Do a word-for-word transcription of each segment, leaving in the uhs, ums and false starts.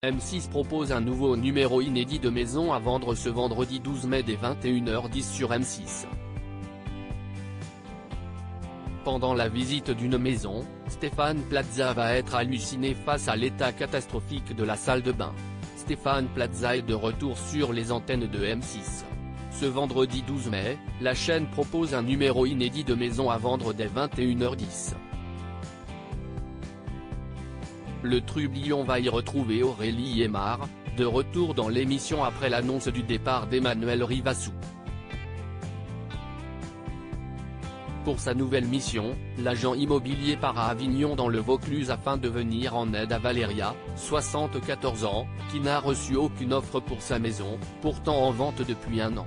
M six propose un nouveau numéro inédit de Maison à vendre ce vendredi douze mai dès vingt et une heures dix sur M six. Pendant la visite d'une maison, Stéphane Plaza va être halluciné face à l'état catastrophique de la salle de bain. Stéphane Plaza est de retour sur les antennes de M six. Ce vendredi douze mai, la chaîne propose un numéro inédit de Maison à vendre dès vingt et une heures dix. Le Trublion va y retrouver Aurélie Aymard, de retour dans l'émission après l'annonce du départ d'Emmanuel Rivassou. Pour sa nouvelle mission, l'agent immobilier part à Avignon dans le Vaucluse afin de venir en aide à Valéria, soixante-quatorze ans, qui n'a reçu aucune offre pour sa maison, pourtant en vente depuis un an.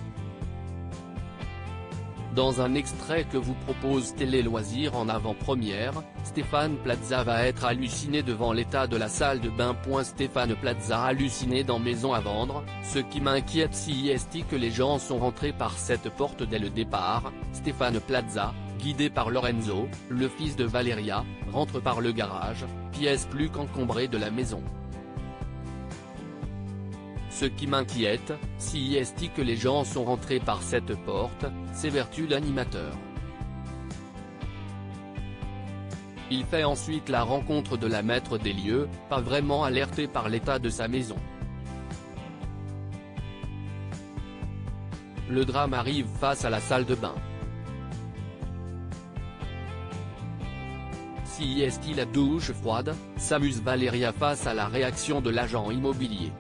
Dans un extrait que vous propose Télé Loisirs en avant-première, Stéphane Plaza va être halluciné devant l'état de la salle de bain. Stéphane Plaza halluciné dans Maison à vendre, ce qui m'inquiète si est que les gens sont rentrés par cette porte dès le départ. Stéphane Plaza, guidé par Lorenzo, le fils de Valéria, rentre par le garage, pièce plus qu'encombrée de la maison. Ce qui m'inquiète, si est que les gens sont rentrés par cette porte, s'évertue l'animateur. Il fait ensuite la rencontre de la maître des lieux, pas vraiment alertée par l'état de sa maison. Le drame arrive face à la salle de bain. Si est la douche froide, s'amuse Valéria face à la réaction de l'agent immobilier.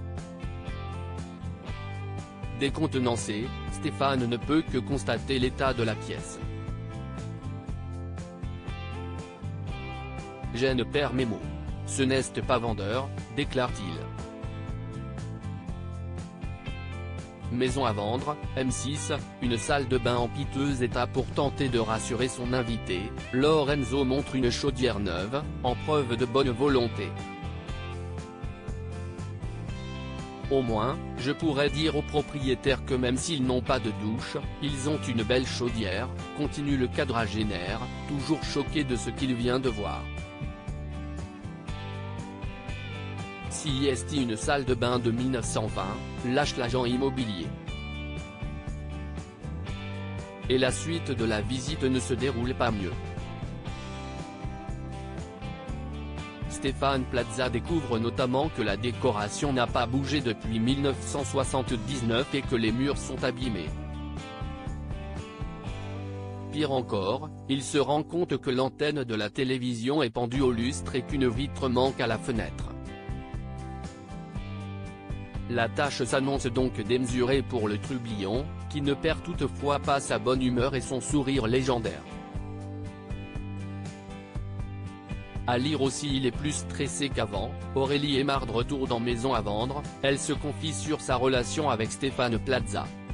Décontenancé, Stéphane ne peut que constater l'état de la pièce. Je ne perds mes mots. Ce n'est pas vendeur, déclare-t-il. Maison à vendre, M six, une salle de bain en piteux état. Pour tenter de rassurer son invité, Lorenzo montre une chaudière neuve, en preuve de bonne volonté. Au moins, je pourrais dire aux propriétaires que même s'ils n'ont pas de douche, ils ont une belle chaudière, continue le quadragénaire, toujours choqué de ce qu'il vient de voir. Si est une salle de bain de mille neuf cent vingt, lâche l'agent immobilier. Et la suite de la visite ne se déroule pas mieux. Stéphane Plaza découvre notamment que la décoration n'a pas bougé depuis mille neuf cent soixante-dix-neuf et que les murs sont abîmés. Pire encore, il se rend compte que l'antenne de la télévision est pendue au lustre et qu'une vitre manque à la fenêtre. La tâche s'annonce donc démesurée pour le Trublion, qui ne perd toutefois pas sa bonne humeur et son sourire légendaire. À lire aussi, il est plus stressé qu'avant. Aurélie Aymard de retour dans Maison à vendre, elle se confie sur sa relation avec Stéphane Plaza.